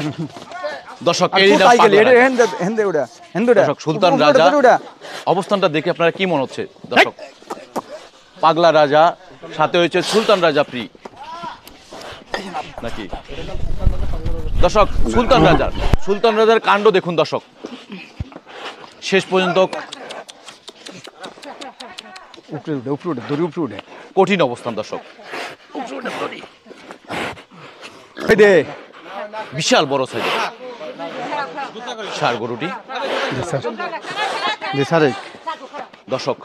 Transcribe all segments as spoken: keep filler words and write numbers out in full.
দর্শক সুলতান রাজা অবস্থানটা দেখে আপনারা কি মনে হচ্ছে? দর্শক পাগলা রাজা সাথে হয়েছে সুলতান রাজা প্রি নাকি? দর্শক সুলতান রাজার সুলতান রাজার কাণ্ড দেখুন দর্শক, শেষ পর্যন্ত কঠিন অবস্থান দর্শক। বিশাল বড় সাইজ ষাঁড় গরুটি দর্শক।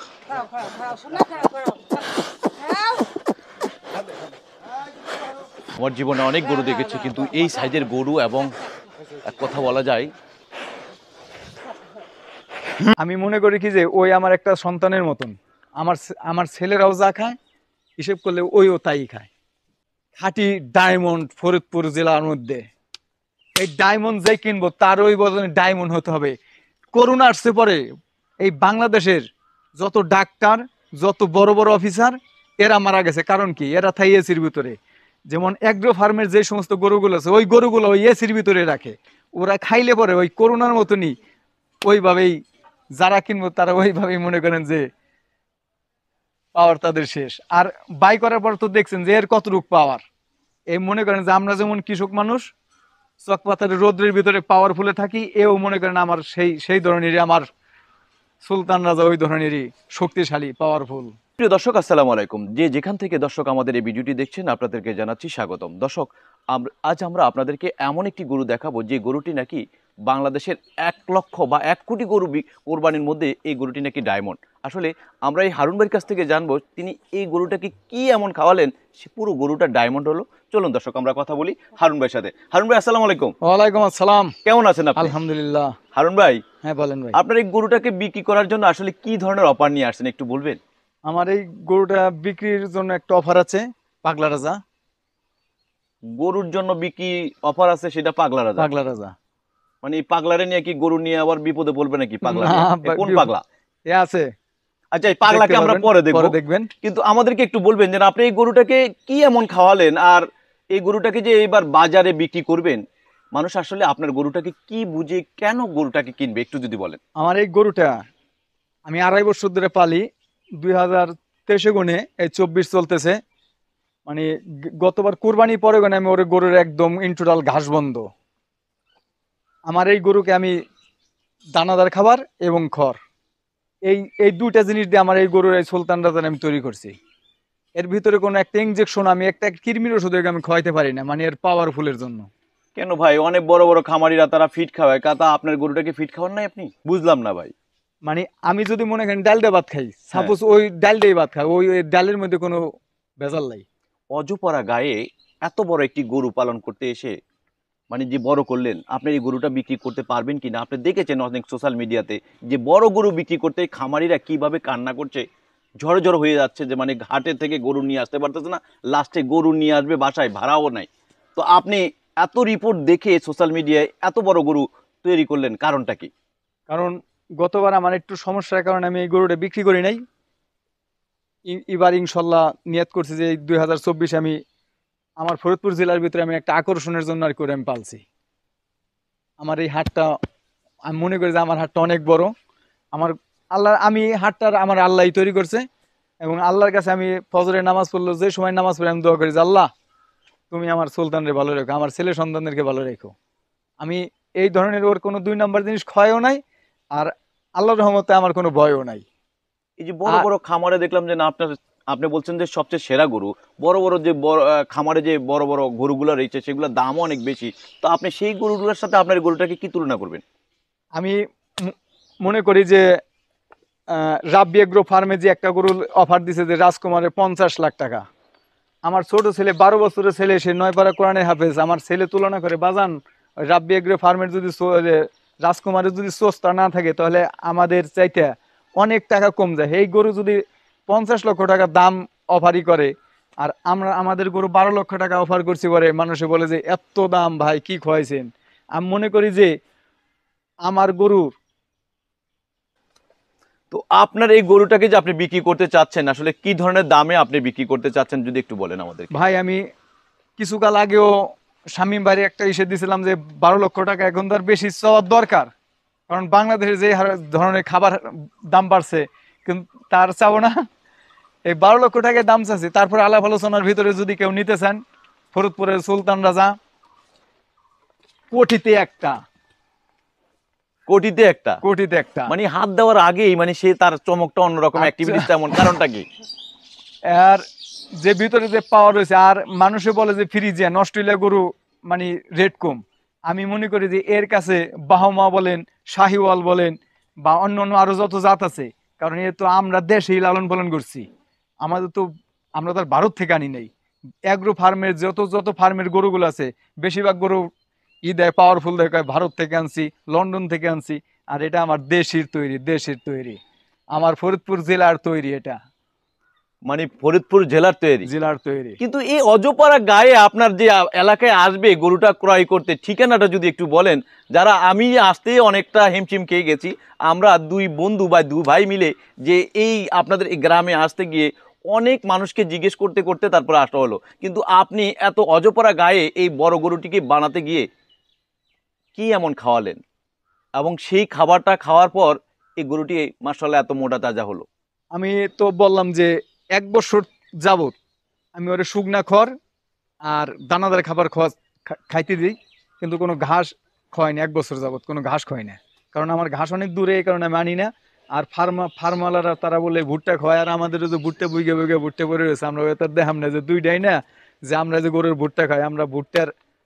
আমার জীবনে অনেক গরু দেখেছি, কিন্তু এই সাইজের গরু এবং এক কথা বলা যায়, আমি মনে করি কি যে ওই আমার একটা সন্তানের মতন। আমার আমার ছেলেরাও যা খায় হিসেব করলে ওইও তাই খায়। খাঁটি ডায়মন্ড ফরিদপুর জেলার মধ্যে এই ডায়মন্ড যে কিনবো তার ওই বদলে ডায়মন্ড হতে হবে। করোনা আসছে পরে এই বাংলাদেশের যত ডাক্তার যত বড় বড় অফিসার এরা মারা গেছে। কারণ কি? এরা থাই এসির ভিতরে, যেমন অ্যাগ্রো ফার্মের যে সমস্ত গরুগুলো আছে ওই গরুগুলো ওই এসির ভিতরে রাখে। ওরা খাইলে পরে ওই করোনার মতনই ওইভাবেই যারা কিনবো তারা ওইভাবেই মনে করেন যে পাওয়ার তাদের শেষ। আর বাই করার পর তো দেখছেন যে এর কতটুক পাওয়ার। এই মনে করেন যে আমরা যেমন কৃষক মানুষ চক পাতার রোদ্রের ভিতরে পাওয়ারফুলে থাকি, এও মনে করেন আমার সেই সেই ধরনেরই আমার সুলতান রাজা ওই ধরনেরই শক্তিশালী পাওয়ারফুল। প্রিয় দর্শক আসসালামু আলাইকুম, যে যেখান থেকে দর্শক আমাদের এই ভিডিওটি দেখছেন আপনাদেরকে জানাচ্ছি স্বাগতম। দর্শক আজ আমরা আপনাদেরকে এমন একটি গরু দেখাবো যে গরুটি নাকি বাংলাদেশের এক লক্ষ বা এক কোটি গরু কোরবানির মধ্যে এই গরুটি নাকি ডায়মন্ড। আসলে আমরা এই হারুন ভাইয়ের কাছ থেকে জানবো তিনি এই গরুটাকে কি এমন খাওয়ালেন সে পুরো গরুটা ডায়মন্ড হলো। চলুন দর্শক আমরা কথা বলি হারুন ভাইয়ের সাথে। হারুন ভাই আসসালামু আলাইকুম। ওয়ালাইকুম আসসালাম। কেমন আছেন আপনি? আলহামদুলিল্লাহ। হারুন ভাই, হ্যাঁ বলেন ভাই, আপনার এই গরুটাকে বিক্রি করার জন্য আসলে কি ধরনের অফার নিয়ে আসছেন একটু বলবেন? আমার এই গরুটা বিক্রির জন্য একটা অফার আছে পাগলা রাজা। গরুর জন্য বিক্রি অফার আছে, সেটা পাগলা রাজা। পাগলা রাজা মানে এই পাগলারে নিয়ে কি গরু নিয়ে আবার বিপদে পড়বে নাকি? পাগলা কোন পাগলা এ আছে? আচ্ছা এই পাগলাকে আমরা পরে দেখব, দেখবেন। কিন্তু আমাদেরকে একটু বলবেন যে আপনি এই গরুটাকে কি এমন খাওয়ালেন, আর এই গরুটাকে যে এবার বাজারে বিক্রি করবেন মানুষ আসলে আপনার গরুটাকে কি বুঝে কেন গরুটাকে কিনবে একটু যদি বলেন। আমার এই গরুটা আমি আড়াই বছর ধরে পালি, দুই হাজার তেইশে গুণে এই চব্বিশ চলতেছে। মানে গতবার কোরবানি পরে গুণে আমি ওর গরুর একদম ইনটোটাল ঘাস বন্ধ। আমার এই গরুকে আমি দানাদার খাবার এবং খড় এই এই দুইটা জিনিস দিয়ে আমার এই গরুর এই সুলতান রাজা আমি তৈরি করছি। এর ভিতরে কোনো একটা ইনজেকশন আমি একটা কৃমির ওষুধ আমি খাওয়াইতে পারি না, মানে এর পাওয়ারফুলের জন্য। কেন ভাই? অনেক বড় বড় খামারিরা তারা ফিট খাওয়ায়, কাতা আপনার গরুটাকে ফিট খাওয়ান নাই আপনি? বুঝলাম না ভাই। মানে আমি যদি মনে করেন ডাল দিয়ে ভাত খাই, সাপোজ ওই ডাল দিয়ে ভাত খাই, ওই ডালের মধ্যে কোনো ভেজাল নাই। অজপরা গায়ে এত বড় একটি গরু পালন করতে এসে মানে যে বড় করলেন, আপনি এই গরুটা বিক্রি করতে পারবেন কিনা? আপনি দেখেছেন অনেক সোশ্যাল মিডিয়াতে যে বড় গরু বিক্রি করতে খামারিরা কিভাবে কান্না করছে, ঝড় ঝড় হয়ে যাচ্ছে, যে মানে ঘাটে থেকে গরু নিয়ে আসতে পারতেছে না, লাস্টে গরু নিয়ে আসবে বাসায় ভাড়াও নাই। তো আপনি এত রিপোর্ট দেখে সোশ্যাল মিডিয়ায় এত বড় গরু তৈরি করলেন, কারণটা কি? কারণ গতবার আমার একটু সমস্যার কারণে আমি এই গরুটা বিক্রি করি নাই। এবার ইনশাল্লাহ নিয়ত করছি যে দুই হাজার চব্বিশে আমি আমার ফরিদপুর জেলার ভিতরে আমি একটা আকর্ষণের জন্য আর করে আমি পালছি। আমার এই হাটটা আমি মনে করি যে আমার হাটটা অনেক বড়। আমার আল্লাহ আমি হাটটার আমার আল্লাহই তৈরি করছে, এবং আল্লাহর কাছে আমি ফজরের নামাজ পড়লো যে সময় নামাজ পড়ে আমি দোয়া করি যে আল্লাহ তুমি আমার সুলতানরে ভালো রেখো, আমার ছেলে সন্তানদেরকে ভালো রেখো। আমি এই ধরনের ওর কোনো দুই নম্বর জিনিস ক্ষয়ও নাই, আর আল্লাহর রহমতে আমার কোনো ভয়ও নাই। এই যে বড় বড় খামারে দেখলাম যে না আপনার আপনি বলছেন যে সবচেয়ে সেরা গরু, বড় বড় যে বড় খামারে যে বড় বড় গরুগুলো রয়েছে সেগুলোর দামও অনেক বেশি, তো আপনি সেই গরুগুলোর সাথে আপনার গরুটাকে কি তুলনা করবেন? আমি মনে করি যে রাব্বি এগ্রো ফার্মে যে একটা গরুর অফার দিছে যে রাজকুমারের পঞ্চাশ লাখ টাকা, আমার ছোট ছেলে বারো বছরের ছেলে, সে নয় পারা কোরআনে হাফেজ, আমার ছেলে তুলনা করে বাজান রাব্বি এগ্রো ফার্মের যদি রাজকুমারের যদি সস্তা না থাকে তাহলে আমাদের চাইতে অনেক টাকা কম যায়। এই গরু যদি পঞ্চাশ লক্ষ টাকা দাম অফারই করে, আর আমরা আমাদের গরু বারো লক্ষ টাকা অফার করছি, পরে মানুষে বলে যে এত দাম ভাই কি খোয়াইছেন। আমি মনে করি যে আমার গরুর তো আপনার এই গরুটাকে যে আপনি বিক্রি করতে চাচ্ছেন আসলে কি ধরনের দামে আপনি বিক্রি করতে চাচ্ছেন যদি একটু বলেন আমাদের। ভাই আমি কিছুকাল আগেও শামীম বাড়ি একটা ইসে দিছিলাম যে বারো লক্ষ টাকা, এখন তো আর বেশি চাওয়ার দরকার, কারণ বাংলাদেশে যে হারে- ধরনের খাবার দাম বাড়ছে, কিন্তু তার চাবো না। এই বারো লক্ষ টাকায় দাম চাচ্ছি, তারপরে আলাপ আলোচনার ভিতরে যদি কেউ নিতে চান, ফরিদপুরের সুলতান রাজা কোটিতে একটা, কোটিতে একটা, কোটিতে একটা। মানে হাত দেওয়ার আগেই মানে সে তার চমকটা অন্যরকম, আচ্ছা। অ্যাক্টিভিটিসটা এমন, কারণটা কি? আর যে ভিতরে যে পাওয়ার রয়েছে, আর মানুষে বলে যে ফ্রিজিয়ান অস্ট্রেলিয়া গরু মানে রেট কম, আমি মনে করি যে এর কাছে বাহমা বলেন, শাহিওয়াল বলেন, বা অন্য অন্য আরো যত জাত আছে, কারণ এ তো আমরা দেশেই লালন পালন করছি, আমাদের তো, আমরা তো আর ভারত থেকে আনি নাই। অ্যাগ্রো ফার্মের যত যত ফার্মের গরুগুলো আছে, বেশিরভাগ গরু ই দেয় পাওয়ারফুল দেখায়, ভারত থেকে আনছি, লন্ডন থেকে আনছি। আর এটা আমার দেশের তৈরি, দেশের তৈরি, আমার ফরিদপুর জেলার তৈরি, এটা মানে ফরিদপুর জেলার তৈরি। জেলার তৈরি। কিন্তু এই অজপাড়া গায়ে আপনার যে আ- এলাকায় আসবে গরুটা ক্রয় করতে, ঠিকানাটা যদি একটু বলেন। যারা, আমি আসতে অনেকটা হিমশিম খেয়ে গেছি, আমরা দুই বন্ধু বা দু ভাই মিলে যে এই আপনাদের এই গ্রামে আসতে গিয়ে অনেক মানুষকে জিজ্ঞেস করতে করতে তারপরে আসা হলো, কিন্তু আপনি এত অজপাড়া গায়ে এই বড় গরুটিকে বানাতে গিয়ে কি এমন খাওয়ালেন, এবং সেই খাবারটা খাওয়ার পর এই গরুটি মাশাআল্লাহ এত মোটা তাজা হলো? আমি তো বললাম যে এক বছর যাবত আমি ওরে শুকনা খড় আর দানাদার খাবার খাওয়া খা- খাইতে দিই, কিন্তু কোনো ঘাস খাওয়াই না, এক বছর যাবত কোনো ঘাস খাওয়াই না, কারণ আমার ঘাস অনেক দূরে, এই কারণে আমি আনি না। আর ফার্মা ফার্মালারা তারা বলে ভুট্টা খাওয়ায়, আর আমাদের যে ভুট্টা বুইগে বুইগে ভুট্টা পরে রয়েছে, আমরা ওটা দেখাম না যে দুইটাই না, যে আমরা যে গরুর ভুট্টা খাই, আমরা ভুট্টার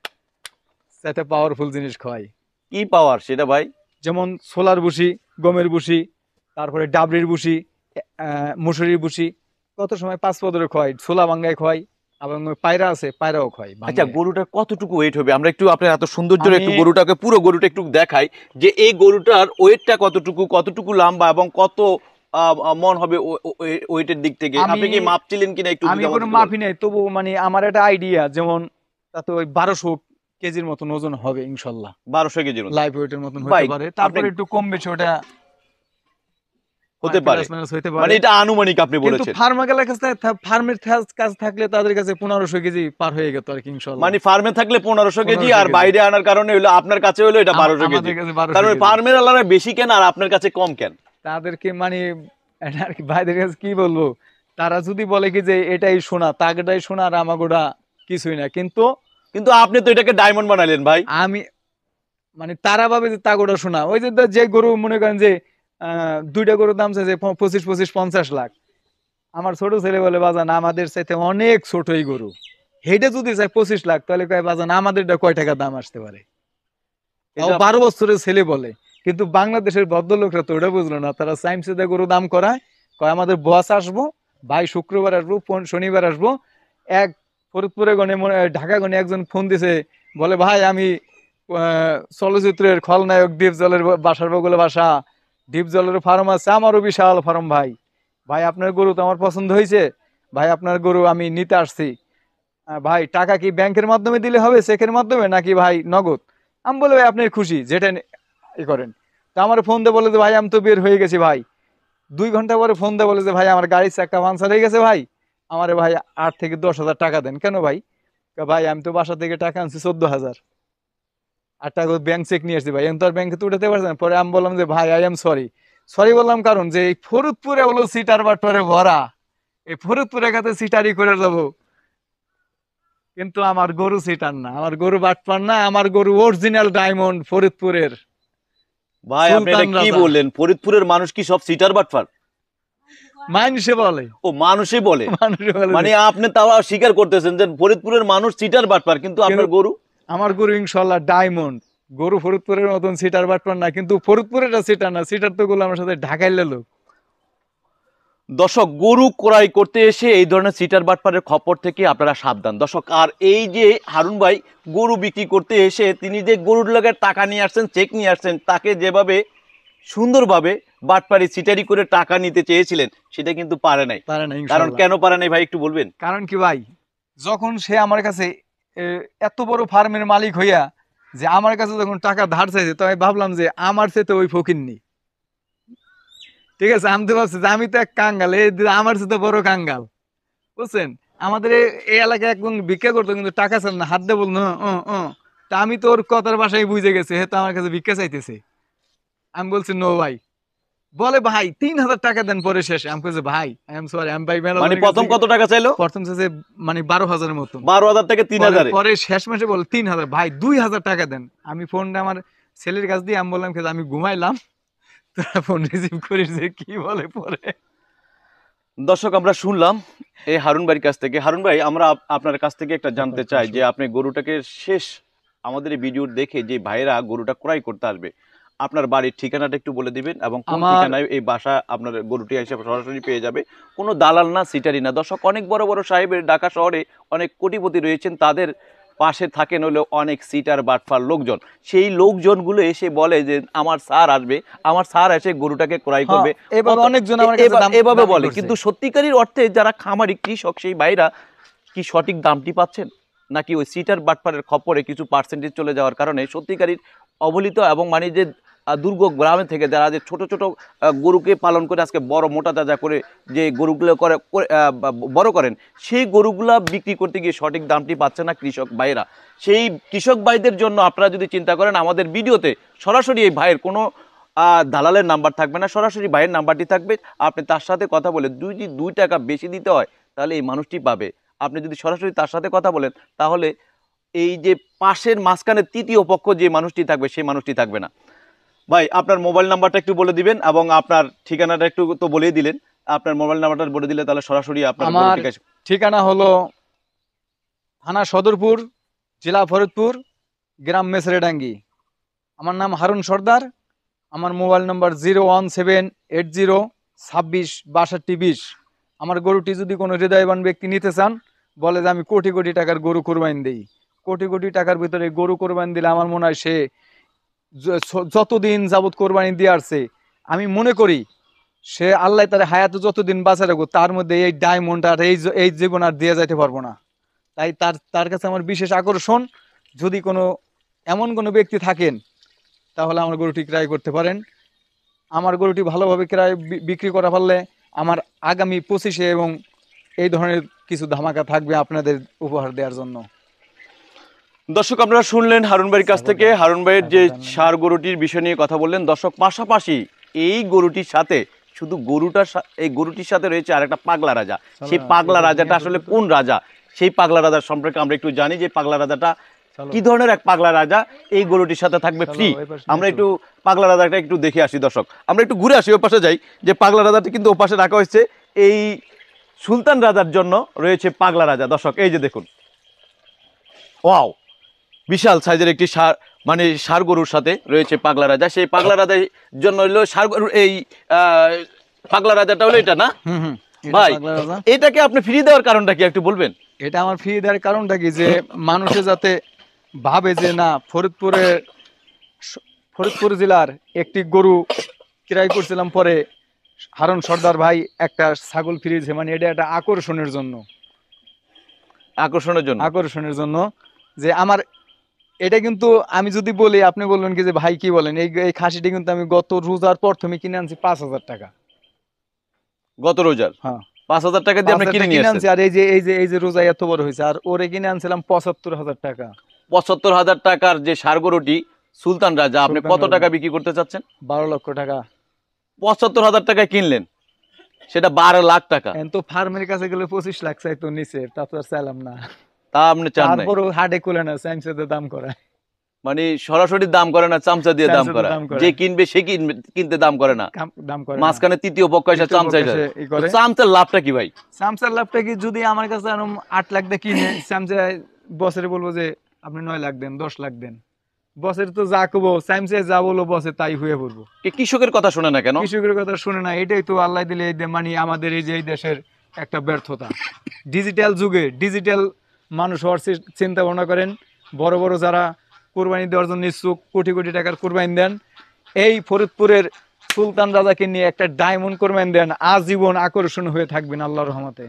সাথে পাওয়ারফুল জিনিস খাওয়াই। কি পাওয়ার সেটা ভাই? যেমন ছোলার ভুসি, গমের ভুসি, তারপরে ডাবরির ভুসি, আহ, মুসুরির ভুসি, কত সময় পাঁচ পদরে খোয়াই, ছোলা ভাঙ্গায় খোয়াই, এবং ওই পায়রা আছে পায়রাও খোয়াই আচ্ছা, ভাঙ্গায়। গরুটার কতটুকু ওয়েট হবে? আমরা একটু আপনার এত সৌন্দর্য আমি একটু গরুটাকে, পুরো গরুটা একটু দেখাই, যে এই গরুটার ওয়েটটা কতটুকু, কতটুকু লম্বা, এবং কত আহ, আহ, মন হবে ওয়েটের দিক থেকে? আমি আপনি কি মাপছিলেন কিনা একটু আমি যদি আমাদের কোনো একটু বলেন। মাপি নাই, তবু মানে আমার একটা আইডিয়া, যেমন তাতে ওই বারোশো কেজির মতন ওজন হবে ইনশাল্লাহ, বারোশো কেজির মতো? লাইভ ওয়েটের মতন ভাই হতে পারে, আপনি, তারপরে একটু কম বেশি ওটা হতে পারে, প্লাস মাইনাস হতে মানে পারে। এটা আনুমানিক আপনি কিন্তু বলেছেন। ফার্মার কাছে ফার্মের কাজ থাকলে তাদের কাছে পনেরোশো কেজি পার হয়ে গেত আর কি ইনশাল্লাহ। মানে ফার্মে থাকলে পনেরোশো কেজি, পনেরোশো আর কেজি বাইরে আনার কারণে হলো আপনার কাছে হলো এটা আম- বারোশো কেজি। আমাদের কাছে বারোশো তার মানে কেজি ফার্মের আলাদা বেশি কেন আর আপনার কাছে কম কেন? তাদেরকে মানে এটা আর কি ভাইদের কাছে কি বলবো, তারা যদি বলে কি যে এটাই শোনা, তাগেটাই শোনা, আর আমাগোটা কিছুই না, কিন্তু কিন্তু আপনি তো এটাকে ডায়মন্ড বানাইলেন ভাই। আমি মানে তারা ভাবে যে তাগোটা শোনা, ওই যে যে গরু মনে করেন যে আহ দুইটা গরুর দাম চাইছে প- পঁচিশ পঁচিশ পঞ্চাশ লাখ, আমার ছোট ছেলে বলে বাজান আমাদের চাইতে অনেক ছোট এই গরু, হেডে যদি চাই পঁচিশ লাখ, তাহলে কয় বাজান আমাদেরটা কয় টাকা দাম আসতে পারে, তাও এটা বারো বছরের ছেলে বলে। কিন্তু বাংলাদেশের ভদ্রলোকরা তো ওটা বুঝলো না, তারা সাইমসে গরু দাম করায়, কয় আমাদের বস আসবো, ভাই শুক্রবার আসবো, পন- শনিবার আসবো। এক ফরিদপুরে গণে মনে হয় ঢাকা গণে একজন ফোন দিছে, বলে ভাই আমি আহ, চলচ্চিত্রের খলনায়ক ডিপ জলের বাসার বগলে বাসা, ডিপ জলের ফার্ম আছে, আমারও বিশাল ফার্ম, ভাই ভাই আপনার গরু তো আমার পছন্দ হয়েছে, ভাই আপনার গরু আমি নিতে আসছি, আহ, ভাই টাকা কি ব্যাংকের মাধ্যমে দিলে হবে, চেকের মাধ্যমে নাকি ভাই নগদ? আমি বলে ভাই আপনার খুশি যেটা নে- ই করেন। তা আমার ফোন দিয়ে বলে যে ভাই আমি তো বের হয়ে গেছি ভাই, দুই ঘন্টা পরে ফোন দিয়ে বলে যে ভাই আমার গাড়ির চাক্কা পাঞ্চার হয়ে গেছে ভাই, আমারে ভাই আট থেকে দশ হাজার টাকা দেন। কেন ভাই? কয়, ভাই আমি তো বাসা থেকে টাকা আনছি চোদ্দ হাজার, আর টাকা ব্যাংক চেক নিয়ে আসছি ভাই, এখন তো আর ব্যাংকে তো উঠাতে পারছে না। পরে আমি বললাম যে ভাই আই এম সরি, সরি বললাম কারণ যে এই ফরিদপুরে হলো সিটার বাটপারে ভরা, এই ফরিদপুরের কাছে সিটারি করে যাবো, কিন্তু আমার গরু সিটার না, আমার গরু বাটপার না, আমার গরু অরিজিনাল ডায়মন্ড ফরিদপুরের ভাই আপনি এটা সুলতান কি রাজা। বললেন? ফরিদপুরের মানুষ কি সব সিটার বাটফার? মানুষে বলে, ও মানুষই বলে? মানুষে বলে মানে যে- আপনি তাও স্বীকার করতেছেন যে ফরিদপুরের মানুষ সিটার বাটফার, কিন্তু আপনার কিন্তু গরু? আমার গরু ইনশাল্লাহ ডায়মন্ড, গরু ফরিদপুরের মতন সিটার বাটপার না, কিন্তু ফরিদপুরের সিটার না, সিটার তো গুলো আমার সাথে ঢাকাইলে লোক। দর্শক, গরু ক্রয় করতে এসে এই ধরনের সিটার বাটপারের খপর থেকে আপনারা সাবধান দর্শক। আর এই যে হারুন ভাই গরু বিক্রি করতে এসে তিনি যে গরুর লাগে টাকা নিয়ে আসছেন, চেক নিয়ে আসছেন, তাকে যেভাবে সুন্দরভাবে বাটপারি সিটারি করে টাকা নিতে চেয়েছিলেন, সেটা কিন্তু পারে নাই। পারে না কারণ ইনশাল্লাহ। কেন পারে নাই ভাই একটু বলবেন? কারণ কি ভাই, যখন সে আমার কাছে এ, এত বড় ফার্মের মালিক হইয়া যে আমার কাছে যখন টাকা ধার চাইছে, তো আমি ভাবলাম যে আমার চেয়ে ওই ফকির নেই, ঠিক আছে, আমি তো ভাবছি যে আমি তো এক কাঙ্গাল, এই যে আমার চেয়ে বড় কাঙ্গাল, বুঝছেন? আমাদের এ- এই এলাকায় একজন ভিক্ষা করতো কিন্তু টাকা চান না, হাত দিয়ে বলতো "হ্যাঁ, হ্যাঁ, হ্যাঁ।" তা আমি তোর কথার ভাষায় বুঝে গেছে হে তো আমার কাছে ভিক্ষা চাইতেছে। আমি বলছি নো ভাই। বলে ভাই তিন হাজার টাকা দেন পরে শেষে। আমি বলছি ভাই আই এম সরি, আমি ভাই মানে ম্যানেজারের কাছে প্রথম কত টাকা চাইলো? প্রথম শেষে মানে বারো হাজারের মতন। বারো হাজার থেকে তিন পরে হাজারে পরে শেষ মাসে বলে তিন হাজার, ভাই দুই হাজার টাকা দেন। আমি ফোনটা আমার ছেলের কাছ দিয়ে আমি বললাম কি আমি ঘুমাইলাম, তোরা ফোন রিসিভ করিস যে কি বলে পরে। দর্শক আমরা শুনলাম এই হারুন ভাইয়ের কাছ থেকে। হারুন ভাই, আমরা আপ- আপনার কাছ থেকে একটা জানতে চাই যে আপনি গরুটাকে শেষ আমাদের এই ভিডিও দেখে যে ভাইরা গরুটা ক্রয় করতে আসবে, আপনার বাড়ির ঠিকানাটা একটু বলে দিবেন এবং কোন আমার ঠিকানায় এই বাসা আপনার গরুটি এসে সরাসরি পেয়ে যাবে, কোনো দালাল না, সিটারি না। দর্শক, অনেক বড় বড় সাহেবের ঢাকা শহরে অনেক কোটিপতি রয়েছেন, তাদের পাশে থাকেন হলো অনেক সিটার বাটফার লোকজন। সেই লোকজনগুলো এসে বলে যে আমার স্যার আসবে, আমার স্যার এসে গরুটাকে ক্রয় করবে, হ্যাঁ, এভাবে কত- অনেকজন আমার কাছে এভাবে- দাম- এভাবে দামি বলে, করছে। কিন্তু সত্যিকারের অর্থে যারা খামারি কৃষক সেই ভাইরা কি সঠিক দামটি পাচ্ছেন, নাকি ওই সিটার বাটপারের খপ্পরে কিছু পার্সেন্টেজ চলে যাওয়ার কারণে সত্যিকারীর অবহেলিত এবং মানে যে আহ, দুর্গম গ্রামে থেকে যারা যে ছোট ছোট আহ, গরুকে পালন করে আজকে বড় মোটা তাজা করে যে গরুগুলো করে করে, আহ, বা- বড় করেন, সেই গরুগুলা বিক্রি করতে গিয়ে সঠিক দামটি পাচ্ছে না কৃষক ভাইরা। সেই কৃষক ভাইদের জন্য আপনারা যদি চিন্তা করেন, আমাদের ভিডিওতে সরাসরি এই ভাইয়ের কোনো আহ, দালালের নাম্বার থাকবে না, সরাসরি ভাইয়ের নাম্বারটি থাকবে। আপনি তার সাথে কথা বলে দুই যদি দুই টাকা বেশি দিতে হয় তাহলে এই মানুষটি পাবে। আপনি যদি সরাসরি তার সাথে কথা বলেন তাহলে এই যে পাশের মাঝখানে তৃতীয় পক্ষ যে মানুষটি থাকবে সেই মানুষটি থাকবে না। ভাই, আপনার মোবাইল নাম্বারটা একটু বলে দিবেন এবং আপনার ঠিকানাটা একটু তো বলেই দিলেন। আপনার মোবাইল নাম্বারটা বলে দিলে তাহলে সরাসরি আপনার আমার গরুটিকে এসে- ঠিকানা হলো থানা সদরপুর, জেলা ফরিদপুর, গ্রাম মেসরেডাঙ্গি। আমার নাম হারুন সর্দার। আমার mobile number zero one seven eight zero ছাব্বিশ বাষট্টি বিশ। আমার গরুটি যদি কোনো হৃদয়বান ব্যক্তি নিতে চান, বলে যে আমি কোটি কোটি টাকার গরু কোরবানি দেই, কোটি কোটি টাকার ভিতরে গরু কোরবানি দিলে আমার মনে হয় সে য- যতদিন যাবত কোরবানি দিয়ে আসছে, আমি মনে করি সে আল্লাহ তার হায়াতে যতদিন বাঁচা রাখবো তার মধ্যে এই ডায়মন্ড আর এই জ- এই জীবন আর দিয়ে যাইতে পারবো না। তাই তার তার কাছে আমার বিশেষ আকর্ষণ। যদি কোনো এমন কোনো ব্যক্তি থাকেন তাহলে আমার গরুটি ক্রয় করতে পারেন। আমার গরুটি ভালোভাবে ক্রয় বি- বিক্রি করা পারলে আমার আগামী পঁচিশে এবং এই ধরনের কিছু ধামাকা থাকবে আপনাদের উপহার দেওয়ার জন্য। দর্শক আপনারা শুনলেন হারুন ভাইয়ের কাছ থেকে, হারুন ভাইয়ের যে ষাঁড় গরুটির বিষয় নিয়ে কথা বললেন। দর্শক, পাশাপাশি এই গরুটির সাথে শুধু গরুটার সা- এই গরুটির সাথে রয়েছে আরেকটা পাগলা রাজা। সেই পাগলা রাজাটা আসলে কোন রাজা, সেই পাগলা রাজার সম্পর্কে আমরা একটু জানি যে পাগলা রাজাটা কি ধরনের এক পাগলা রাজা এই গরুটির সাথে থাকবে ফ্রি। আমরা একটু পাগলা রাজাটা একটু দেখে আসি। দর্শক, আমরা একটু ঘুরে আসি, ওই পাশে যাই। যে পাগলা রাজাটি কিন্তু ও পাশে রাখা হয়েছে এই সুলতান রাজার জন্য, রয়েছে পাগলা রাজা। দর্শক, এই যে দেখুন, ওয়াও, বিশাল সাইজের একটি ষাঁড়, মানে ষাঁড় গরুর সাথে রয়েছে পাগলা রাজা। সেই পাগলা রাজার জন্য হলো ষাঁড় গরুর এই আহ, পাগলা রাজাটা হলো এটা না হুম হুম এটা ভাই? পাগলা রাজা। এটাকে আপনি ফ্রি দেওয়ার কারণটা কি একটু বলবেন? এটা আমার ফ্রি দেওয়ার কারণটা কি, যে মানুষে যাতে ভাবে যে না ফরিদপুরে ফরিদপুর জেলার একটি গরু ক্রয় করছিলাম, পরে হারুন সর্দার ভাই একটা ছাগল ফিরিয়েছে, মানে এটা একটা আকর্ষণের জন্য। আকর্ষণের জন্য। আকর্ষণের জন্য যে আমার এটা কিন্তু আমি যদি বলি আপনি বলবেন কি যে ভাই কি বলেন, এই এই খাসিটি কিন্তু আমি গত রোজার প্রথমে কিনে আনছি পাঁচ হাজার টাকা। গত রোজার হ্যাঁ, পাঁচ হাজার টাকা দিয়ে পাঁচ আপনি হাজার কিনে টাকা নিয়ে কিনে আনছি। আসছেন। আর এই যে এই যে এই যে রোজা এত বড় হয়েছে, আর ওরে কিনে আনছিলাম পঁচাত্তর হাজার টাকা। পঁচাত্তর হাজার টাকার যে ষাঁড় গরুটি সুলতান রাজা, আপনি সুলতান কত রাজা। টাকা বিক্রি করতে চাচ্ছেন? বারো লক্ষ টাকা। পঁচাত্তর হাজার টাকায় কিনলেন, সেটা বারো লাখ টাকা। এখন তো ফার্মের কাছে গেলে পঁচিশ লাখ চাই তো নিচে, তা তো আর চাইলাম না। তা আপনি চান নাই, তারপরও হাটে খুলে না সাইন্সের দাম করায়। মানে সরাসরি দাম করে না, চামচা দিয়ে দাম চামচা দিয়ে করা। দাম করা। যে কিনবে সে কিনবে, কিনতে দাম করে না। কাম- দাম করে না। মাঝখানে তৃতীয় পক্ষ এসে তৃতীয় চামচা পক্ষ এসে ই করে। চামচার লাভটা কি ভাই? স্যামসাং লাভটা কি, যদি আমার কাছে এরকম আট লাখ দিয়ে কিনে স্যামসাং বসের বলবো যে আপনি নয় লাখ দেন, দশ লাখ দেন, বসের তো যা কবো স্যামসাং যা বলবো বসে তাই হয়ে পড়বো। এ কৃষকের কথা শুনে না কেন? কৃষকের কথা শুনে না, এটাই তো আল্লাহ দিলে এই দে- মানে আমাদের এই যে এই দেশের একটা ব্যর্থতা। ডিজিটাল যুগে ডিজিটাল মানুষ হওয়ার চে- চিন্তা ভাবনা করেন। বড় বড় যারা কোরবানি দেওয়ার জন্য ইচ্ছুক, কোটি কোটি টাকার কোরবানি দেন, এই ফরিদপুরের সুলতান রাজাকে নিয়ে একটা ডায়মন্ড কোরবানি দেন, আজীবন আকর্ষণ হয়ে থাকবেন আল্লাহর রহমতে।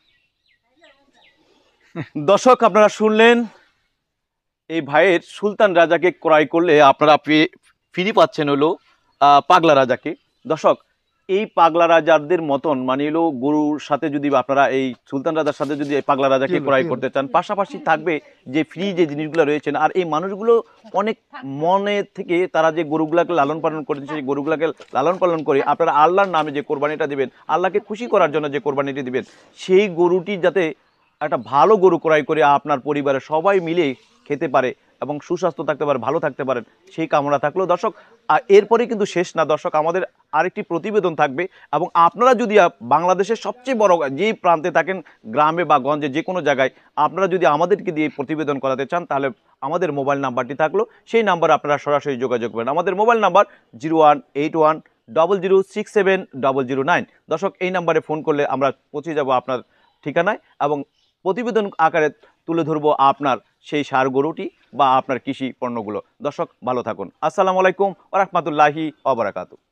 দর্শক, আপনারা শুনলেন এই ভাইয়ের সুলতান রাজাকে ক্রয় করলে আপনারা ফ্রি পাচ্ছেন হলো আহ, পাগলা রাজাকে। দর্শক, এই পাগলা রাজাদের মতন মানে হলো গরুর সাথে যদি আপনারা এই সুলতান রাজার সাথে যদি এই পাগলা রাজাকে কি হলো, ক্রয় কি হলো? করতে চান, পাশাপাশি থাকবে যে ফ্রি যে জিনিসগুলো রয়েছেন। আর এই মানুষগুলো অনেক মনে থেকে তারা যে গরুগুলাকে লালন পালন করে, সেই গরুগুলাকে লালন পালন করে আপনারা আল্লাহর নামে যে কোরবানিটা দিবেন, আল্লাহকে খুশি করার জন্য যে কোরবানিটি দিবেন, সেই গরুটি যাতে একটা ভালো গরু ক্রয় করে আপনার পরিবারের সবাই মিলে খেতে পারে এবং সুস্বাস্থ্য থাকতে পারে, ভালো থাকতে পারেন, সেই কামনা থাকলো দর্শক। আর এরপরে কিন্তু শেষ না দর্শক, আমাদের আরেকটি প্রতিবেদন থাকবে। এবং আপনারা যদি আপ- বাংলাদেশের সবচেয়ে বড় যেই প্রান্তে থাকেন, গ্রামে বা গঞ্জে যে কোনো জায়গায়, আপনারা যদি আমাদেরকে দিয়ে প্রতিবেদন করাতে চান, তাহলে আমাদের মোবাইল নাম্বারটি থাকলো, সেই নাম্বারে আপনারা সরাসরি যোগাযোগ করবেন। আমাদের mobile number zero one eight one double zero six seven double zero nine. দর্শক, এই নাম্বারে ফোন করলে আমরা পৌঁছে যাব আপনার ঠিকানায় এবং প্রতিবেদন আকারে তুলে ধরবো আপনার সেই ষাঁড় গরুটি বা আপনার কৃষি পণ্যগুলো। দর্শক, ভালো থাকুন। আসসালামু আলাইকুম ওয়া রাহমাতুল্লাহি ওয়া বারাকাতুহু।